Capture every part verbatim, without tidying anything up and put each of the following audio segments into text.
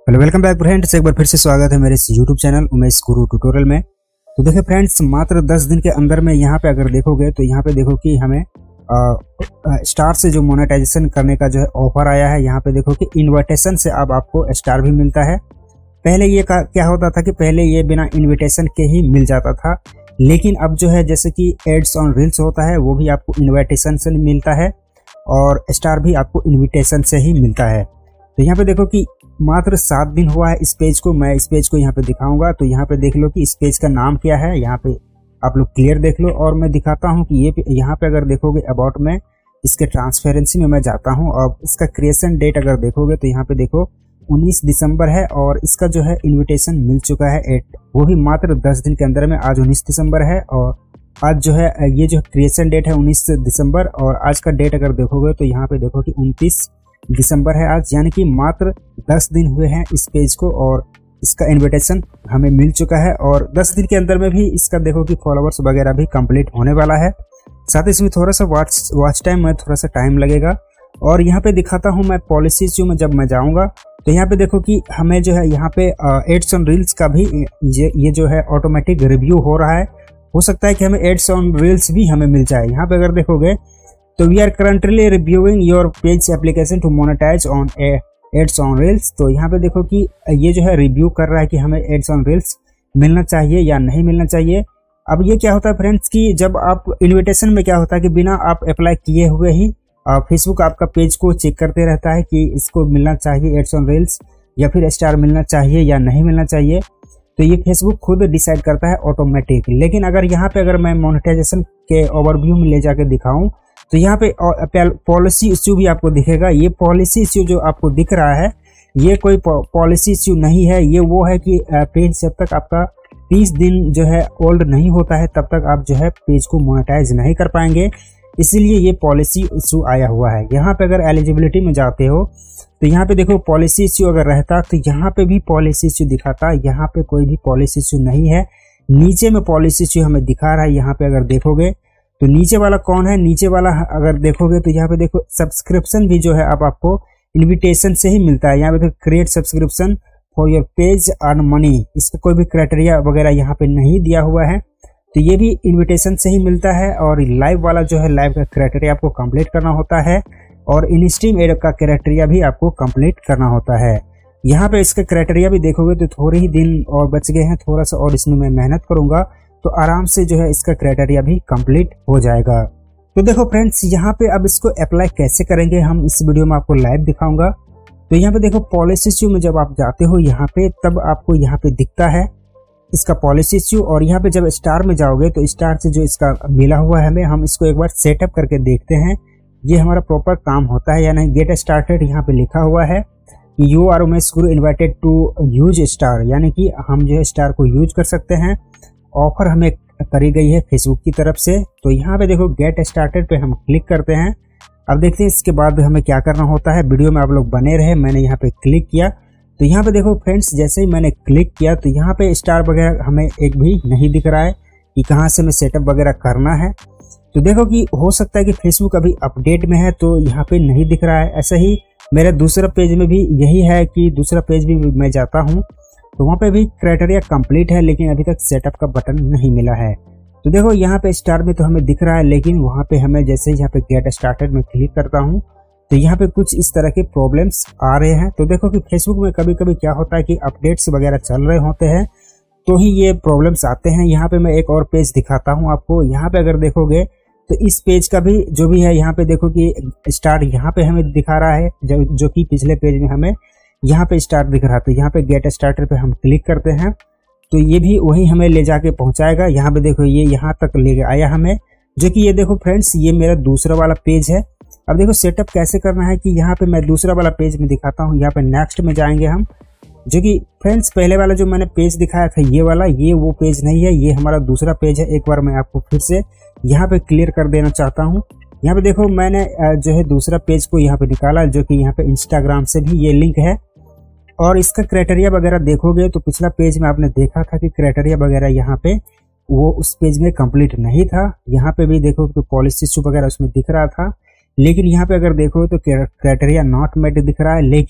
Hello welcome back friends, एक बार फिर से स्वागत है मेरे इस यूट्यूब चैनल उमेश गुरु ट्यूटोरियल में। तो देखिए फ्रेंड्स, मात्र दस दिन के अंदर में यहाँ पे अगर देखोगे तो यहाँ पे देखो कि हमें आ, आ, स्टार से जो मोनेटाइजेशन करने का जो है ऑफर आया है। यहाँ पे देखो कि इन्विटेशन से अब आपको स्टार भी मिलता है। पहले ये का, क्या होता था कि पहले ये बिना इन्विटेशन के ही मिल जाता था, लेकिन अब जो है जैसे कि एड्स ऑन रील्स होता है वो भी आपको इन्विटेशन से मिलता है और स्टार भी आपको इन्विटेशन से ही मिलता है। तो यहाँ पे देखो कि मात्र सात दिन हुआ है इस पेज को। मैं इस पेज को यहाँ पे दिखाऊंगा, तो यहाँ पे देख लो कि इस पेज का नाम क्या है। यहाँ पे आप लोग क्लियर देख लो और मैं दिखाता हूँ कि ये यहाँ पे अगर देखोगे अबाउट में, इसके ट्रांसपेरेंसी में मैं जाता हूँ और इसका क्रिएशन डेट अगर देखोगे तो यहाँ पे देखो उन्नीस दिसंबर है और इसका जो है इन्विटेशन मिल चुका है एट, वो भी मात्र दस दिन के अंदर में। आज उन्नीस दिसंबर है और आज जो है ये जो क्रिएशन डेट है उन्नीस दिसंबर और आज का डेट अगर देखोगे तो यहाँ पे देखो कि उनतीस दिसंबर है आज, यानी कि मात्र दस दिन हुए हैं इस पेज को और इसका इनविटेशन हमें मिल चुका है। और दस दिन के अंदर में भी इसका देखो कि फॉलोअर्स वगैरह भी कंप्लीट होने वाला है। साथ ही इसमें थोड़ा सा वॉच वॉच टाइम में थोड़ा सा टाइम लगेगा। और यहाँ पे दिखाता हूँ मैं पॉलिसी इश्यू में जब मैं जाऊँगा तो यहाँ पे देखो कि हमें जो है यहाँ पे एड्स ऑन रील्स का भी ये, ये जो है ऑटोमेटिक रिव्यू हो रहा है। हो सकता है कि हमें एड्स ऑन रील्स भी हमें मिल जाए। यहाँ पे अगर देखोगे तो we are currently reviewing your page application to monetize on ads on reels. तो यहाँ पे देखो कि ये जो है रिव्यू कर रहा है कि हमें एड्स ऑन रील्स मिलना चाहिए या नहीं मिलना चाहिए। अब ये क्या होता है फ्रेंड्स कि जब आप इन्विटेशन में क्या होता है कि बिना आप अप्लाई किए हुए ही फेसबुक आपका पेज को चेक करते रहता है कि इसको मिलना चाहिए एड्स ऑन रील्स या फिर स्टार मिलना चाहिए या नहीं मिलना चाहिए। तो ये फेसबुक खुद डिसाइड करता है ऑटोमेटिक। लेकिन अगर यहाँ पे अगर मैं मोनेटाइजेशन के ओवरव्यू में ले जाकर दिखाऊं तो यहाँ पे पॉलिसी इश्यू भी आपको दिखेगा। ये पॉलिसी इश्यू जो आपको दिख रहा है ये कोई पॉलिसी इश्यू नहीं है, ये वो है कि पेज जब तक आपका तीस दिन जो है ओल्ड नहीं होता है तब तक आप जो है पेज को मोनेटाइज नहीं कर पाएंगे, इसीलिए ये पॉलिसी इश्यू आया हुआ है। यहाँ पे अगर एलिजिबिलिटी में जाते हो तो यहाँ पे देखो पॉलिसी इश्यू अगर रहता तो यहाँ पे भी पॉलिसी इश्यू दिखाता। यहाँ पे कोई भी पॉलिसी इश्यू नहीं है, नीचे में पॉलिसी इश्यू हमें दिखा रहा है। यहाँ पे अगर देखोगे तो नीचे वाला कौन है, नीचे वाला अगर देखोगे तो यहाँ पे देखो सब्सक्रिप्शन भी जो है अब आपको इन्विटेशन से ही मिलता है। यहाँ पे देखो create subscription for your page earn money, इसका कोई भी क्राइटेरिया वगैरह यहाँ पे नहीं दिया हुआ है, तो ये भी इन्विटेशन से ही मिलता है। और लाइव वाला जो है लाइव का क्राइटेरिया आपको कंप्लीट करना होता है और इन स्ट्रीम एड का क्राइटेरिया भी आपको कंप्लीट करना होता है। यहाँ पे इसका क्राइटेरिया भी देखोगे तो थोड़े ही दिन और बच गए हैं, थोड़ा सा और इसमें मैं मेहनत करूंगा तो आराम से जो है इसका क्राइटेरिया भी कंप्लीट हो जाएगा। तो देखो फ्रेंड्स, यहाँ पे अब इसको अप्लाई कैसे करेंगे हम इस वीडियो में आपको लाइव दिखाऊंगा। तो यहाँ पे देखो पॉलिसी इश्यू में जब आप जाते हो यहाँ पे तब आपको यहाँ पे दिखता है इसका पॉलिसी इश्यू। और यहाँ पे जब स्टार में जाओगे तो स्टार से जो इसका मिला हुआ है हमें, हम इसको एक बार सेटअप करके देखते हैं ये हमारा प्रॉपर काम होता है या नहीं। गेट स्टार्टेड यहाँ पे लिखा हुआ है you are Umesh Guru invited to use star, यानी कि हम जो है स्टार को यूज कर सकते हैं। ऑफर हमें करी गई है फेसबुक की तरफ से। तो यहाँ पे देखो गेट स्टार्टेड पे हम क्लिक करते हैं। अब देखते हैं इसके बाद हमें क्या करना होता है। वीडियो में आप लोग बने रहे, मैंने यहाँ पे क्लिक किया तो यहाँ पे देखो फ्रेंड्स, जैसे ही मैंने क्लिक किया तो यहाँ पे स्टार वगैरह हमें एक भी नहीं दिख रहा है कि कहाँ से हमें सेटअप वगैरह करना है। तो देखो कि हो सकता है कि फेसबुक अभी अपडेट में है तो यहाँ पे नहीं दिख रहा है। ऐसा ही मेरा दूसरा पेज में भी यही है कि दूसरा पेज भी मैं जाता हूँ तो वहाँ पे भी क्राइटेरिया कंप्लीट है लेकिन अभी तक सेटअप का बटन नहीं मिला है। तो देखो यहाँ पे स्टार में तो हमें दिख रहा है, लेकिन वहाँ पे हमें जैसे यहाँ पे गेट स्टार्टेड में क्लिक करता हूँ तो यहाँ पे कुछ इस तरह के प्रॉब्लम्स आ रहे हैं। तो देखो कि फेसबुक में कभी कभी क्या होता है कि अपडेट्स वगैरह चल रहे होते हैं तो ही ये प्रॉब्लम्स आते हैं। यहाँ पे मैं एक और पेज दिखाता हूँ आपको। यहाँ पे अगर देखोगे तो इस पेज का भी जो भी है यहाँ पे देखो कि स्टार यहाँ पे हमें दिखा रहा है, जो, जो कि पिछले पेज में हमें यहाँ पे स्टार्ट दिख रहा था। यहाँ पे गेट स्टार्टर पे हम क्लिक करते हैं तो ये भी वही हमें ले जाके पहुंचाएगा। यहाँ पे देखो ये यहाँ तक ले आया हमें, जो कि ये देखो फ्रेंड्स ये मेरा दूसरा वाला पेज है। अब देखो सेटअप कैसे करना है कि यहाँ पे मैं दूसरा वाला पेज में दिखाता हूँ। यहाँ पे नेक्स्ट में जाएंगे हम, जो कि फ्रेंड्स पहले वाला जो मैंने पेज दिखाया था ये वाला, ये वो पेज नहीं है, ये हमारा दूसरा पेज है। एक बार मैं आपको फिर से यहाँ पे क्लियर कर देना चाहता हूँ। यहाँ पे देखो मैंने जो है दूसरा पेज को यहाँ पे निकाला, जो कि यहाँ पे इंस्टाग्राम से भी ये लिंक है। और इसका क्राइटेरिया वगैरह देखोगे तो पिछला पेज में आपने देखा था कि क्राइटेरिया वगैरह यहाँ पे वो उस पेज में कंप्लीट नहीं था। यहाँ पे भी देखो तो पॉलिसी इश्यू वगैरह उसमें दिख रहा था, लेकिन यहाँ पे अगर देखो तो क्राइटेरिया नॉट मेट दिख रहा है। लेकिन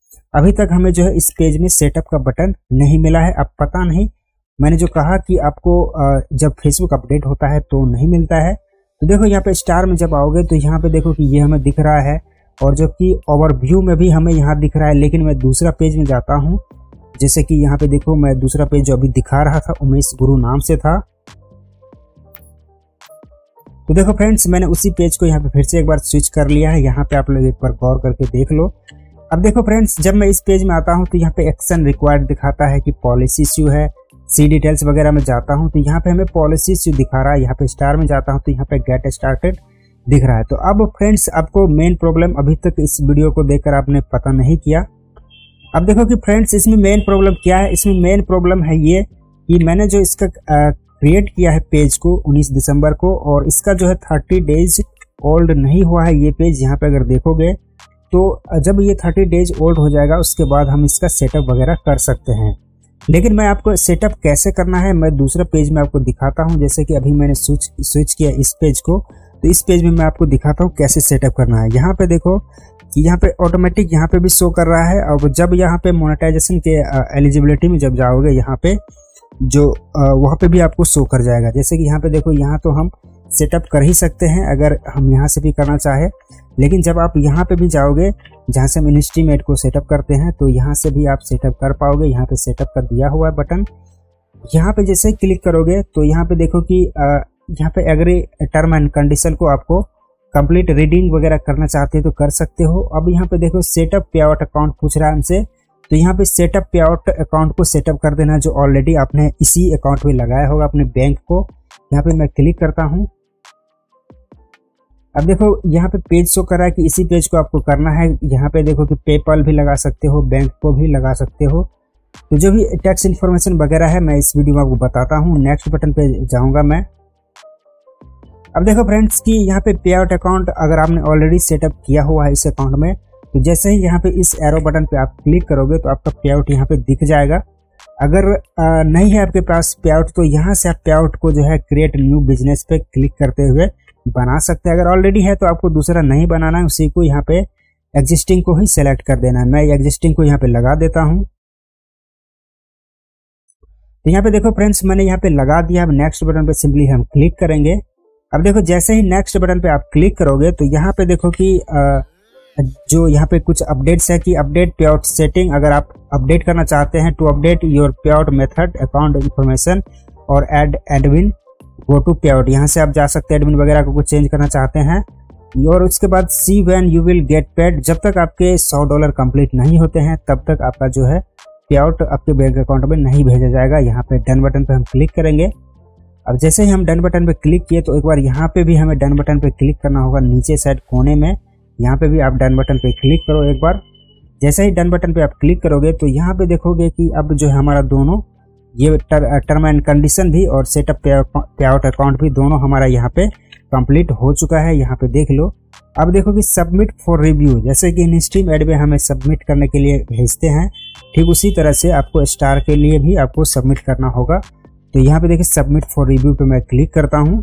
अभी तक हमें जो है इस पेज में सेटअप का बटन नहीं मिला है। अब पता नहीं, मैंने जो कहा कि आपको जब फेसबुक अपडेट होता है तो नहीं मिलता है। तो देखो यहाँ पे स्टार में जब आओगे तो यहाँ पे देखो कि ये हमें दिख रहा है, और जो कि ओवरव्यू में भी हमें यहाँ दिख रहा है। लेकिन मैं दूसरा पेज में जाता हूँ, जैसे कि यहाँ पे देखो मैं दूसरा पेज जो अभी दिखा रहा था उमेश गुरु नाम से था। तो देखो फ्रेंड्स, मैंने उसी पेज को यहाँ पे फिर से एक बार स्विच कर लिया है। यहाँ पे आप लोग एक बार गौर करके देख लो। अब देखो फ्रेंड्स, जब मैं इस पेज में आता हूँ तो यहाँ पे एक्शन रिक्वायर्ड दिखाता है कि पॉलिसी इश्यू है। सी डिटेल्स वगैरह में जाता हूँ तो यहाँ पे हमें पॉलिसी इश्यू दिखा रहा है। यहाँ पे स्टार में जाता हूँ तो यहाँ पे गेट स्टार्टेड दिख रहा है। तो अब फ्रेंड्स, आपको मेन प्रॉब्लम अभी तक इस वीडियो को देखकर आपने पता नहीं किया। अब देखो कि फ्रेंड्स, इसमें मेन प्रॉब्लम क्या है। इसमें मेन प्रॉब्लम है ये कि मैंने जो इसका क्रिएट किया है पेज को उन्नीस दिसंबर को, और इसका जो है थर्टी डेज ओल्ड नहीं हुआ है ये पेज। यहाँ पे अगर देखोगे तो जब ये थर्टी डेज ओल्ड हो जाएगा उसके बाद हम इसका सेटअप वगैरह कर सकते हैं। लेकिन मैं आपको सेटअप कैसे करना है मैं दूसरा पेज में आपको दिखाता हूं। जैसे कि अभी मैंने स्विच स्विच किया इस पेज को, तो इस पेज में मैं आपको दिखाता हूं कैसे सेटअप करना है। यहाँ पे देखो कि यहाँ पे ऑटोमेटिक यहाँ पे भी शो कर रहा है। और जब यहाँ पे मोनेटाइजेशन के एलिजिबिलिटी में जब जाओगे यहाँ पे जो वहाँ पे भी आपको शो कर जाएगा। जैसे कि यहाँ पे देखो, यहाँ तो हम सेटअप कर ही सकते हैं अगर हम यहाँ से भी करना चाहे। लेकिन जब आप यहाँ पे भी जाओगे जहाँ से हम इन्वेस्टमेंट को सेटअप करते हैं तो यहाँ से भी आप सेटअप कर पाओगे। यहाँ पे सेटअप का दिया हुआ है बटन। यहाँ पे जैसे क्लिक करोगे तो यहाँ पे देखो कि यहाँ पे एग्री टर्म एंड कंडीशन को आपको कंप्लीट रीडिंग वगैरह करना चाहते हो तो कर सकते हो। अब यहाँ पे देखो सेटअप पे आउट अकाउंट पूछ रहा है हमसे, तो यहाँ पे सेटअप पे आउट अकाउंट को सेटअप कर देना जो ऑलरेडी आपने इसी अकाउंट में लगाया होगा अपने बैंक को। यहाँ पे मैं क्लिक करता हूँ। अब देखो यहाँ पे पेज शो कर रहा है कि इसी पेज को आपको करना है। यहाँ पे देखो कि पेपल भी लगा सकते हो, बैंक को भी लगा सकते हो। तो जो भी टैक्स इन्फॉर्मेशन वगैरह है मैं इस वीडियो में आपको बताता हूँ। नेक्स्ट बटन पे जाऊंगा मैं। अब देखो फ्रेंड्स कि यहाँ पे पे आउट अकाउंट अगर आपने ऑलरेडी सेटअप किया हुआ है इस अकाउंट में, तो जैसे ही यहाँ पे इस एरो बटन पे आप क्लिक करोगे तो आपका पे आउट यहाँ पे दिख जाएगा। अगर आ, नहीं है आपके पास पे आउट तो यहाँ से आप पे आउट को जो है क्रिएट न्यू बिजनेस पे क्लिक करते हुए बना सकते हैं। अगर ऑलरेडी है तो आपको दूसरा नहीं बनाना है, उसी को यहाँ पे एग्जिस्टिंग को ही सेलेक्ट कर देना है। मैं एग्जिस्टिंग को यहाँ पे लगा देता हूँ। तो यहाँ पे देखो फ्रेंड्स, मैंने यहाँ पे लगा दिया। अब नेक्स्ट बटन पे सिंपली हम क्लिक करेंगे। अब देखो जैसे ही नेक्स्ट बटन पे आप क्लिक करोगे तो यहाँ पे देखो कि आ, जो यहाँ पे कुछ अपडेट्स है कि अपडेट पे आउट सेटिंग। अगर आप अपडेट करना चाहते हैं to update your payout method account information और add admin go to payout, यहाँ से आप जा सकते हैं। एडमिन वगैरह को कुछ चेंज करना चाहते हैं। और उसके बाद see when you will get paid, जब तक आपके सौ डॉलर कंप्लीट नहीं होते हैं तब तक आपका जो है पे आउट आपके बैंक अकाउंट में नहीं भेजा जाएगा। यहाँ पे डन बटन पे हम क्लिक करेंगे। अब जैसे ही हम डन बटन पे क्लिक किए तो एक बार यहाँ पे भी हमें डन बटन पे क्लिक करना होगा नीचे साइड कोने में। यहाँ पे भी आप डन बटन पे क्लिक करो एक बार। जैसे ही डन बटन पे आप क्लिक करोगे तो यहाँ पे देखोगे कि अब जो है हमारा दोनों ये टर, टर्म एंड कंडीशन भी और सेटअप पे आउट अकाउंट भी दोनों हमारा यहाँ पे कंप्लीट हो चुका है। यहाँ पे देख लो। अब देखो कि सबमिट फॉर रिव्यू, जैसे कि इनस्ट्रीम एड में हमें सबमिट करने के लिए भेजते हैं, ठीक उसी तरह से आपको स्टार के लिए भी आपको सबमिट करना होगा। तो यहाँ पे देखिए सबमिट फॉर रिव्यू पे मैं क्लिक करता हूँ।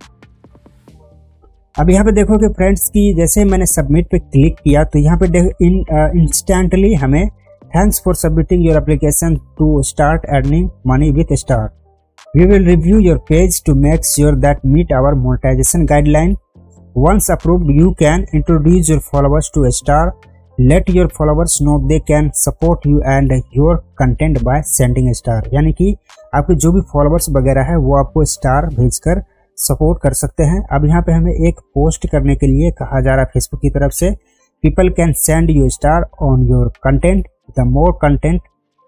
अब यहाँ पे देखोगे फ्रेंड्स कि जैसे मैंने सबमिट पे क्लिक किया तो यहाँ पे इन इंस्टेंटली हमें thanks for submitting your application to start earning money with star, we will review your page to make sure that meet our monetization guideline, once approved you can introduce your followers to star, let your followers know they can support you and your content by sending star. यानी कि आपके जो भी followers वगैरह है वो आपको star भेजकर सपोर्ट कर सकते हैं। अब यहाँ पे हमें एक पोस्ट करने के लिए कहा जा रहा है फेसबुक की तरफ से, people can send you star on your content, the more content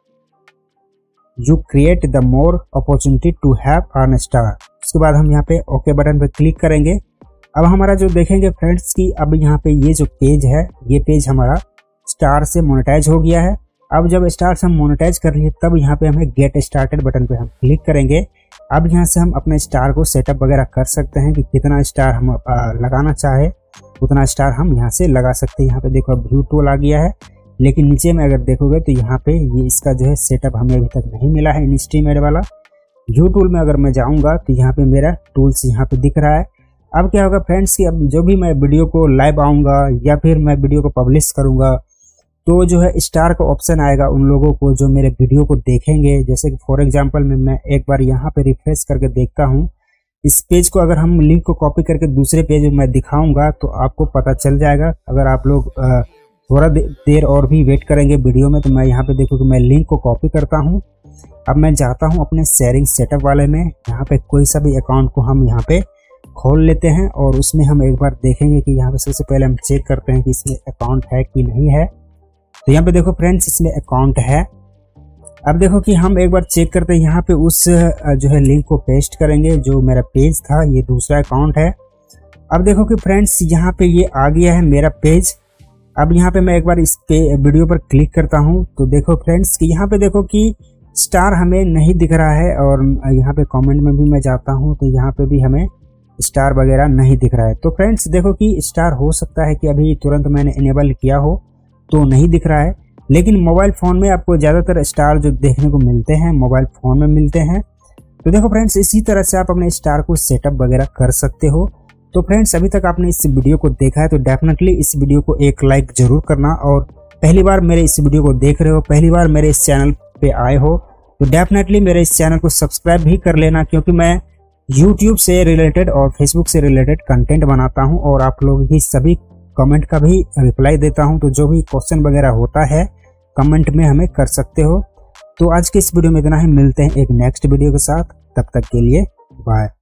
you create the more opportunity to have earn star. उसके बाद हम यहाँ पे ओके बटन पे क्लिक करेंगे। अब हमारा जो देखेंगे फ्रेंड्स कि अब यहाँ पे ये जो पेज है ये पेज हमारा स्टार से मोनेटाइज हो गया है। अब जब स्टार से हम मोनेटाइज कर लिए तब यहाँ पे हमें गेट स्टार्टेड बटन पे हम क्लिक करेंगे। अब यहाँ से हम अपने स्टार को सेटअप वगैरह कर सकते हैं कि कितना स्टार हम आ, लगाना चाहे उतना स्टार हम यहाँ से लगा सकते हैं। यहाँ पे देखो अब व्यू टूल आ गया है, लेकिन नीचे में अगर देखोगे तो यहाँ पे ये इसका जो है सेटअप हमें अभी तक नहीं मिला है इनस्ट्रीम एड वाला। व्यू टूल में अगर मैं जाऊँगा तो यहाँ पे मेरा टूल्स यहाँ पे दिख रहा है। अब क्या होगा फ्रेंड्स कि अब जो भी मैं वीडियो को लाइव आऊँगा या फिर मैं वीडियो को पब्लिश करूँगा तो जो है स्टार का ऑप्शन आएगा उन लोगों को जो मेरे वीडियो को देखेंगे। जैसे कि फॉर एग्जांपल में मैं एक बार यहाँ पे रिफ्रेश करके देखता हूँ। इस पेज को अगर हम लिंक को कॉपी करके दूसरे पेज में मैं दिखाऊंगा तो आपको पता चल जाएगा। अगर आप लोग थोड़ा देर और भी वेट करेंगे वीडियो में, तो मैं यहाँ पे देखो कि मैं लिंक को कॉपी करता हूँ। अब मैं जाता हूँ अपने शेयरिंग सेटअप वाले में। यहाँ पे कोई सा भी अकाउंट को हम यहाँ पे खोल लेते हैं और उसमें हम एक बार देखेंगे कि यहाँ पे सबसे पहले हम चेक करते हैं कि इसमें अकाउंट है कि नहीं है। तो यहाँ पे देखो फ्रेंड्स, इसमें अकाउंट है। अब देखो कि हम एक बार चेक करते हैं, यहाँ पे उस जो है लिंक को पेस्ट करेंगे जो मेरा पेज था, ये दूसरा अकाउंट है। अब देखो कि फ्रेंड्स यहाँ पे ये आ गया है मेरा पेज। अब यहाँ पे मैं एक बार इस पे वीडियो पर क्लिक करता हूँ तो देखो फ्रेंड्स कि यहाँ पे देखो कि स्टार हमें नहीं दिख रहा है। और यहाँ पे कमेंट में भी मैं जाता हूँ तो यहाँ पे भी हमें स्टार वगैरह नहीं दिख रहा है। तो फ्रेंड्स देखो कि स्टार हो सकता है कि अभी तुरंत मैंने इनेबल किया हो तो नहीं दिख रहा है, लेकिन मोबाइल फ़ोन में आपको ज़्यादातर स्टार जो देखने को मिलते हैं मोबाइल फ़ोन में मिलते हैं। तो देखो फ्रेंड्स, इसी तरह से आप अपने स्टार को सेटअप वगैरह कर सकते हो। तो फ्रेंड्स, अभी तक आपने इस वीडियो को देखा है तो डेफिनेटली इस वीडियो को एक लाइक ज़रूर करना। और पहली बार मेरे इस वीडियो को देख रहे हो, पहली बार मेरे इस चैनल पे आए हो, तो डेफिनेटली मेरे इस चैनल को सब्सक्राइब भी कर लेना, क्योंकि मैं यूट्यूब से रिलेटेड और फेसबुक से रिलेटेड कंटेंट बनाता हूँ और आप लोगों की सभी कमेंट का भी रिप्लाई देता हूँ। तो जो भी क्वेश्चन वगैरह होता है कमेंट में हमें कर सकते हो। तो आज के इस वीडियो में इतना ही, मिलते हैं एक नेक्स्ट वीडियो के साथ, तब तक के लिए बाय।